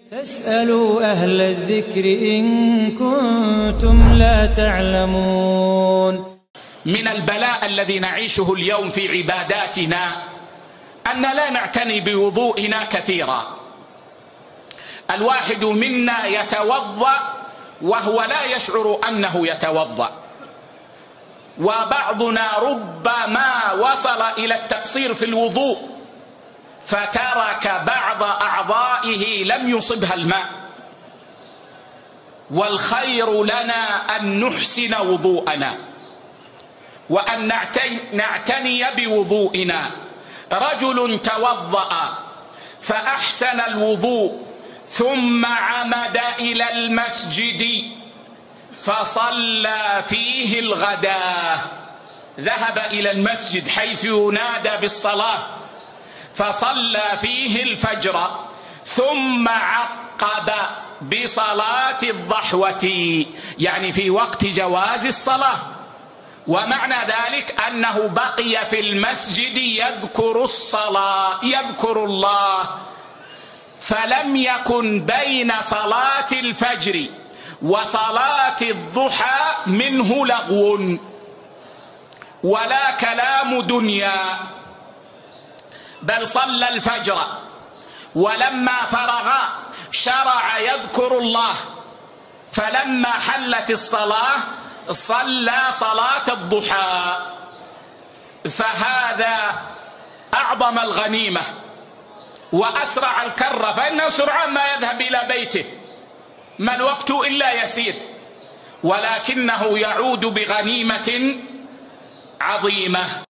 فاسألوا أهل الذكر إن كنتم لا تعلمون. من البلاء الذي نعيشه اليوم في عباداتنا أن لا نعتني بوضوئنا كثيرا. الواحد منا يتوضأ وهو لا يشعر أنه يتوضأ، وبعضنا ربما وصل إلى التقصير في الوضوء فترك بعض أعضائه لم يصبها الماء. والخير لنا أن نحسن وضوءنا وأن نعتني بوضوئنا. رجل توضأ فأحسن الوضوء ثم عمد إلى المسجد فصلى فيه الغداء، ذهب إلى المسجد حيث ينادى بالصلاة فصلى فيه الفجر، ثم عقب بصلاة الضحوة، يعني في وقت جواز الصلاة. ومعنى ذلك أنه بقي في المسجد يذكر الصلاة، يذكر الله، فلم يكن بين صلاة الفجر وصلاة الضحى منه لغو ولا كلام دنيا، بل صلى الفجر ولما فرغ شرع يذكر الله، فلما حلت الصلاة صلى صلاة الضحى. فهذا أعظم الغنيمة وأسرع الكرة، فإنه سرعان ما يذهب إلى بيته، ما الوقت إلا يسير، ولكنه يعود بغنيمة عظيمة.